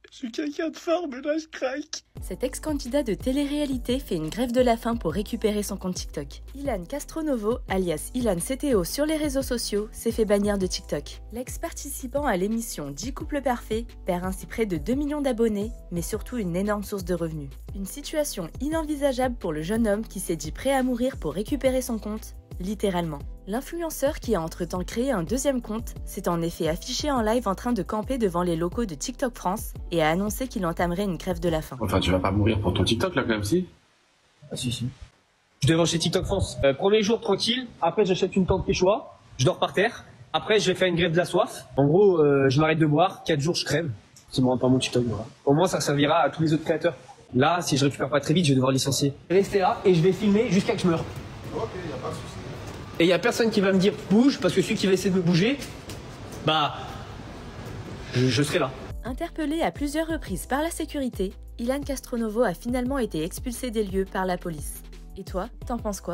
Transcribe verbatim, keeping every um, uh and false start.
Je suis quelqu'un de fort, mais là je craque. Cet ex-candidat de télé-réalité fait une grève de la faim pour récupérer son compte TikTok. Ilan Castronovo, alias Ilan C T O sur les réseaux sociaux, s'est fait bannir de TikTok. L'ex-participant à l'émission dix couples parfaits perd ainsi près de deux millions d'abonnés, mais surtout une énorme source de revenus. Une situation inenvisageable pour le jeune homme qui s'est dit prêt à mourir pour récupérer son compte, littéralement. L'influenceur qui a entre-temps créé un deuxième compte s'est en effet affiché en live en train de camper devant les locaux de TikTok France et a annoncé qu'il entamerait une grève de la faim. Enfin, tu vas pas mourir pour ton TikTok là quand même, si? Ah si, si. Je devais chez TikTok France. Euh, premier jour tranquille, après j'achète une tente Quechua, je dors par terre, après je vais faire une grève de la soif. En gros, euh, je m'arrête de boire, quatre jours je crève. C'est me rend pas mon TikTok, voilà. Au moins ça servira à tous les autres créateurs. Là, si je récupère pas très vite, je vais devoir licencier. Restez là et je vais filmer jusqu'à que je meure. Ok, y a pas de souci. Et il y a personne qui va me dire bouge, parce que celui qui va essayer de me bouger, bah, je, je serai là. Interpellé à plusieurs reprises par la sécurité, Ilan Castronovo a finalement été expulsé des lieux par la police. Et toi, t'en penses quoi ?